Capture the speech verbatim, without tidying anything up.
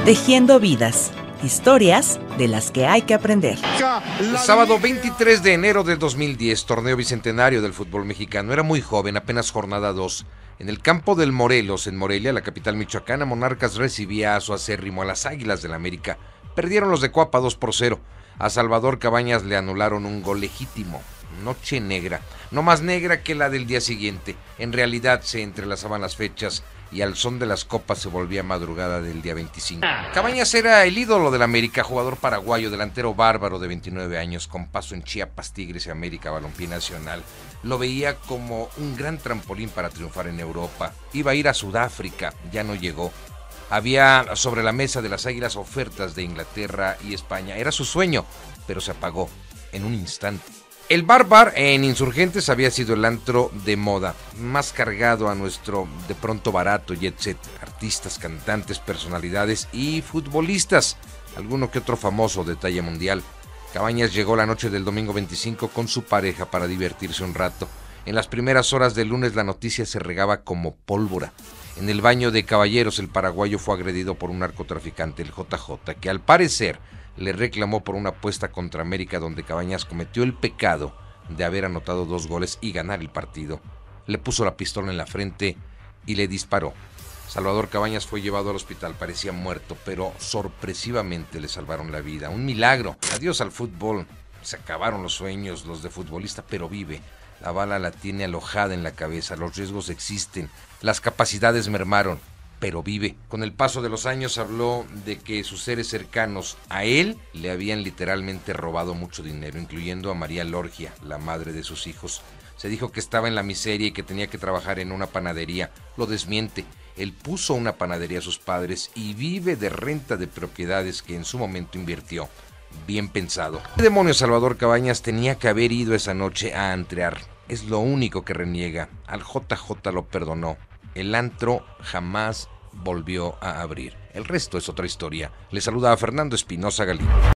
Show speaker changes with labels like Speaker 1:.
Speaker 1: Tejiendo vidas, historias de las que hay que aprender.
Speaker 2: El sábado veintitrés de enero de dos mil diez, torneo bicentenario del fútbol mexicano. Era muy joven, apenas jornada dos. En el campo del Morelos, en Morelia, la capital michoacana, Monarcas recibía a su acérrimo a las Águilas del América. Perdieron los de Cuapa dos por cero. A Salvador Cabañas le anularon un gol legítimo. Noche negra, no más negra que la del día siguiente. En realidad se entrelazaban las fechas y al son de las copas se volvía madrugada del día veinticinco. Cabañas era el ídolo del América, jugador paraguayo, delantero bárbaro de veintinueve años, con paso en Chiapas, Tigres y América Balompié Nacional. Lo veía como un gran trampolín para triunfar en Europa. Iba a ir a Sudáfrica, ya no llegó. Había sobre la mesa de las Águilas ofertas de Inglaterra y España. Era su sueño, pero se apagó en un instante. El Bar Bar en Insurgentes había sido el antro de moda, más cargado a nuestro de pronto barato jet set. Artistas, cantantes, personalidades y futbolistas, alguno que otro famoso de talla mundial. Cabañas llegó la noche del domingo veinticinco con su pareja para divertirse un rato. En las primeras horas del lunes la noticia se regaba como pólvora. En el baño de caballeros el paraguayo fue agredido por un narcotraficante, el J J, que al parecer le reclamó por una apuesta contra América donde Cabañas cometió el pecado de haber anotado dos goles y ganar el partido. Le puso la pistola en la frente y le disparó. Salvador Cabañas fue llevado al hospital, parecía muerto, pero sorpresivamente le salvaron la vida. Un milagro. Adiós al fútbol. Se acabaron los sueños, los de futbolista, pero vive. La bala la tiene alojada en la cabeza, los riesgos existen, las capacidades mermaron, pero vive. Con el paso de los años habló de que sus seres cercanos a él le habían literalmente robado mucho dinero, incluyendo a María Lorgia, la madre de sus hijos. Se dijo que estaba en la miseria y que tenía que trabajar en una panadería. Lo desmiente. Él puso una panadería a sus padres y vive de renta de propiedades que en su momento invirtió. Bien pensado. ¿Qué demonios Salvador Cabañas tenía que haber ido esa noche a antrear? Es lo único que reniega. Al J J lo perdonó. El antro jamás volvió a abrir. El resto es otra historia. Le saluda a Fernando Espinosa Galindo.